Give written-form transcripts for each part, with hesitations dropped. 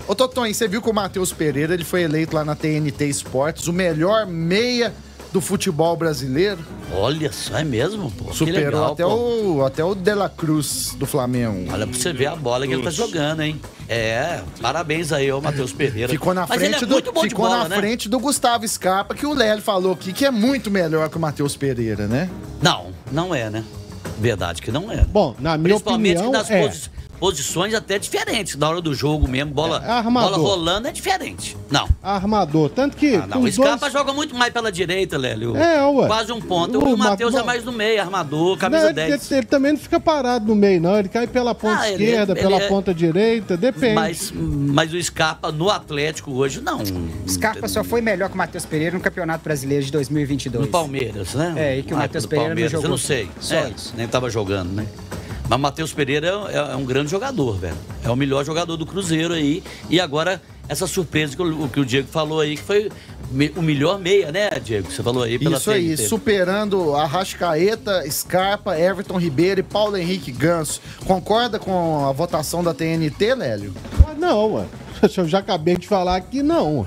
Ô, Totonho, você viu que o Matheus Pereira, ele foi eleito lá na TNT Esportes o melhor meia do futebol brasileiro? Olha só, é mesmo? Pô, superou legal, até o De La Cruz do Flamengo. Olha pra você ver a bola que ele tá jogando, hein? Parabéns aí ao Matheus Pereira. Ficou na frente do Gustavo Scarpa, que o Lélio falou aqui que é muito melhor que o Matheus Pereira, né? Não é, né? Verdade que não é. Bom, na minha opinião, das posições até diferentes. Na hora do jogo mesmo, bola rolando é diferente. Não. Armador. Tanto que. O Scarpa joga muito mais pela direita, Lélio. Ué. Quase um ponto. O Matheus é mais no meio, armador, camisa 10. Ele também não fica parado no meio, não. Ele cai pela ponta esquerda, pela ponta direita, depende. Mas o Scarpa no Atlético hoje, não. Scarpa só foi melhor que o Matheus Pereira no Campeonato Brasileiro de 2022. No Palmeiras, né? E que o Matheus Pereira não jogou. Eu não sei. Só isso. Nem tava jogando, né? Mas o Matheus Pereira é um grande jogador, velho. É o melhor jogador do Cruzeiro aí. E agora, essa surpresa que o Diego falou aí, que foi o melhor meia, né, Diego? Você falou aí pela Isso aí, superando Arrascaeta, Scarpa, Everton Ribeiro e Paulo Henrique Ganso. Concorda com a votação da TNT, Lélio? Não, ué. Eu já acabei de falar que não.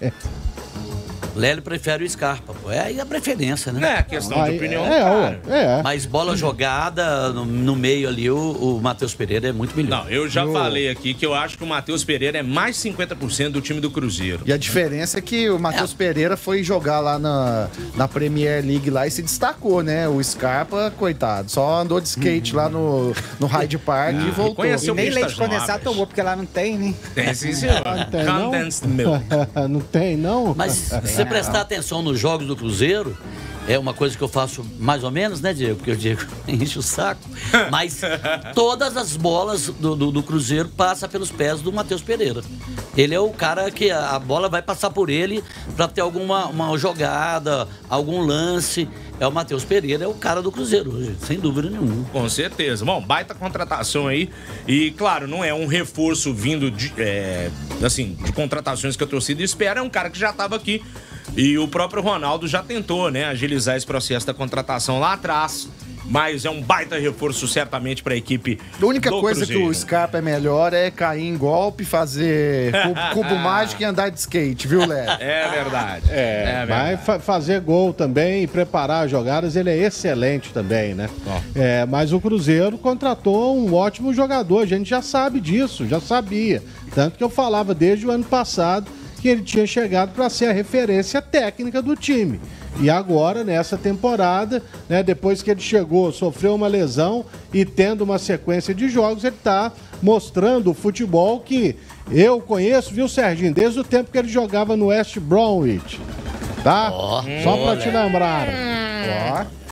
Lélio prefere o Scarpa, pô. É aí a preferência, né? É questão de opinião, cara. Mas bola jogada no meio ali, o Matheus Pereira é muito melhor. Não, eu já falei aqui que eu acho que o Matheus Pereira é mais 50% do time do Cruzeiro. E a diferença é que o Matheus Pereira foi jogar lá na Premier League lá e se destacou, né? O Scarpa, coitado, só andou de skate lá no Hyde Park e voltou. E nem leite condensado tomou, porque lá não tem, né? Tem sim, senhor. Condensed milk. Não tem, não? Mas se você prestar atenção nos jogos do Cruzeiro, é uma coisa que eu faço mais ou menos, né, Diego? Porque o Diego enche o saco. Mas todas as bolas do Cruzeiro passam pelos pés do Matheus Pereira. Ele é o cara que a bola vai passar por ele para ter uma jogada, algum lance. O Matheus Pereira é o cara do Cruzeiro hoje, sem dúvida nenhuma. Com certeza. Bom, baita contratação aí. E, claro, não é um reforço vindo de contratações que a torcida espera. É um cara que já estava aqui. E o próprio Ronaldo já tentou, né, agilizar esse processo da contratação lá atrás. Mas é um baita reforço, certamente, para a equipe do A única coisa Cruzeiro. que o Scarpa é melhor é cair em golpe, fazer cubo mágico e andar de skate, viu, Léo? É verdade. Vai fazer gol também e preparar as jogadas, ele é excelente também, né? Mas o Cruzeiro contratou um ótimo jogador, a gente já sabe disso, já sabia. Tanto que eu falava desde o ano passado que ele tinha chegado para ser a referência técnica do time. E agora, nessa temporada, né, depois que ele chegou, sofreu uma lesão e tendo uma sequência de jogos, ele está mostrando o futebol que eu conheço, viu, Serginho? Desde o tempo que ele jogava no West Bromwich, tá? Só para te lembrar.